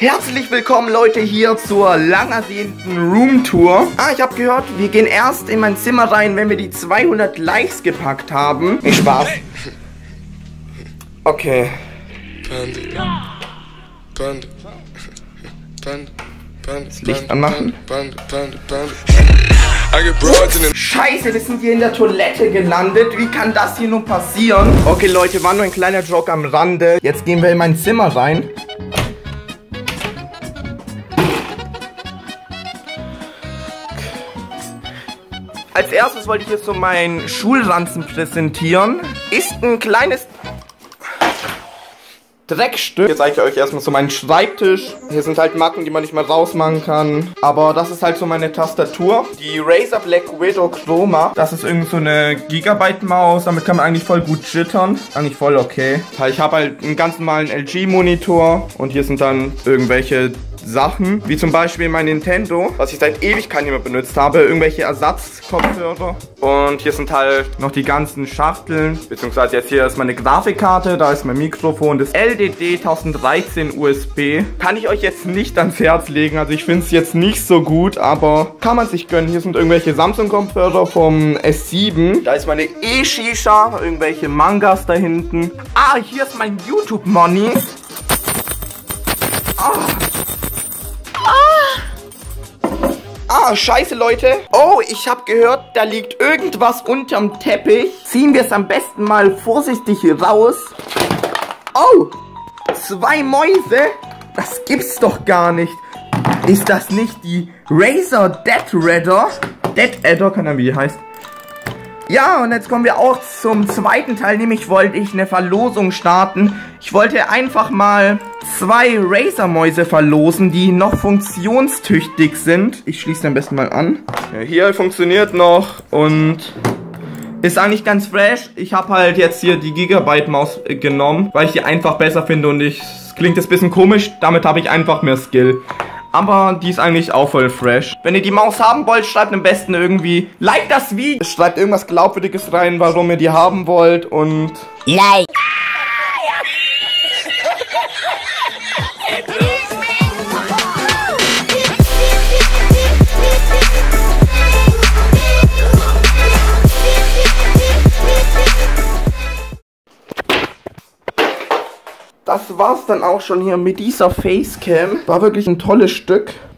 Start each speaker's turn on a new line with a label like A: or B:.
A: Herzlich willkommen Leute hier zur lang ersehnten Roomtour. Ich habe gehört, wir gehen erst in mein Zimmer rein, wenn wir die 200 Likes gepackt haben. Viel Spaß. Okay. Das Licht anmachen. Scheiße, wir sind hier in der Toilette gelandet. Wie kann das hier nur passieren? Okay Leute, war nur ein kleiner Joke am Rande. Jetzt gehen wir in mein Zimmer rein. Als erstes wollte ich jetzt so meinen Schulranzen präsentieren. Ist ein kleines Dreckstück. Jetzt zeige ich euch erstmal so meinen Schreibtisch. Hier sind halt Macken, die man nicht mal rausmachen kann. Aber das ist halt so meine Tastatur. Die Razer Black Widow Chroma. Das ist irgend so eine Gigabyte-Maus. Damit kann man eigentlich voll gut jittern. Eigentlich voll okay. Ich habe halt einen ganz normalen LG-Monitor. Und hier sind dann irgendwelche Sachen, wie zum Beispiel mein Nintendo, was ich seit Ewigkeit nicht mehr benutzt habe, irgendwelche Ersatzkopfhörer. Und hier sind halt noch die ganzen Schachteln, beziehungsweise jetzt hier ist meine Grafikkarte, da ist mein Mikrofon, das LDD 1013 USB. Kann ich euch jetzt nicht ans Herz legen, also ich finde es jetzt nicht so gut, aber kann man sich gönnen. Hier sind irgendwelche Samsung-Kopfhörer vom S7. Da ist meine E-Shisha, irgendwelche Mangas da hinten. Hier ist mein YouTube-Money. Scheiße, Leute. Oh, ich habe gehört, da liegt irgendwas unterm Teppich. Ziehen wir es am besten mal vorsichtig raus. Oh, 2 Mäuse? Das gibt's doch gar nicht. Ist das nicht die Razer Dead Adder? Dead Adder, keine Ahnung, wie die heißt. Ja, und jetzt kommen wir auch zum zweiten Teil, nämlich wollte ich eine Verlosung starten. Ich wollte einfach mal 2 Razer-Mäuse verlosen, die noch funktionstüchtig sind. Ich schließe am besten mal an. Ja, hier funktioniert noch und ist eigentlich ganz fresh. Ich habe halt jetzt hier die Gigabyte-Maus genommen, weil ich die einfach besser finde und es klingt jetzt ein bisschen komisch, damit habe ich einfach mehr Skill. Aber die ist eigentlich auch voll fresh. Wenn ihr die Maus haben wollt, schreibt am besten irgendwie like das Video. Schreibt irgendwas Glaubwürdiges rein, warum ihr die haben wollt und
B: like.
A: Das war's dann auch schon hier mit dieser Facecam. War wirklich ein tolles Stück.